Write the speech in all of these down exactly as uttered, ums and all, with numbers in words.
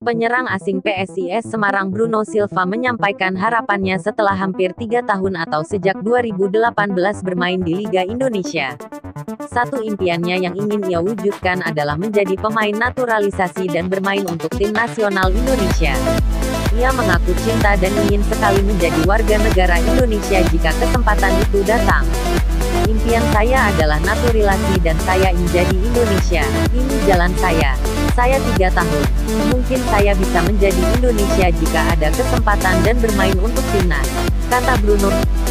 Penyerang asing P S I S Semarang Bruno Silva menyampaikan harapannya setelah hampir tiga tahun atau sejak dua ribu delapan belas bermain di Liga Indonesia. Satu impiannya yang ingin ia wujudkan adalah menjadi pemain naturalisasi dan bermain untuk tim nasional Indonesia. Ia mengaku cinta dan ingin sekali menjadi warga negara Indonesia jika kesempatan itu datang. Impian saya adalah naturalisasi dan saya ingin jadi Indonesia. Ini jalan saya. Saya tiga tahun. Mungkin saya bisa menjadi Indonesia jika ada kesempatan dan bermain untuk timnas, kata Bruno.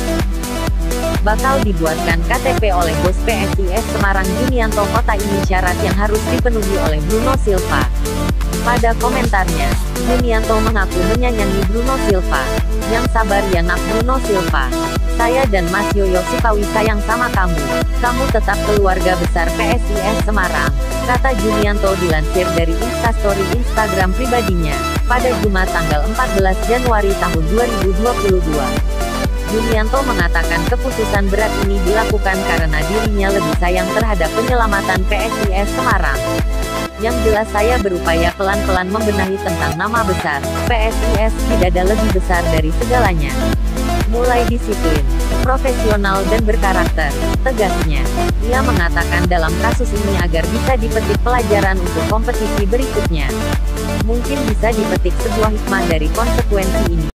Bakal dibuatkan K T P oleh bos P S I S Semarang Junianto. Kota ini syarat yang harus dipenuhi oleh Bruno Silva. Pada komentarnya, Junianto mengaku menyayangi Bruno Silva. Yang sabar ya nak Bruno Silva. Saya dan Mas Yoyo Sukawi sayang sama kamu. Kamu tetap keluarga besar P S I S Semarang, kata Junianto dilansir dari Instastory Instagram pribadinya, pada Jumat tanggal empat belas Januari tahun dua ribu dua puluh dua. Junianto mengatakan keputusan berat ini dilakukan karena dirinya lebih sayang terhadap penyelamatan P S I S Semarang. Yang jelas saya berupaya pelan-pelan membenahi tentang nama besar, P S I S tidak ada lebih besar dari segalanya. Mulai disiplin, profesional dan berkarakter, tegasnya. Ia mengatakan dalam kasus ini agar bisa dipetik pelajaran untuk kompetisi berikutnya. Mungkin bisa dipetik sebuah hikmah dari konsekuensi ini.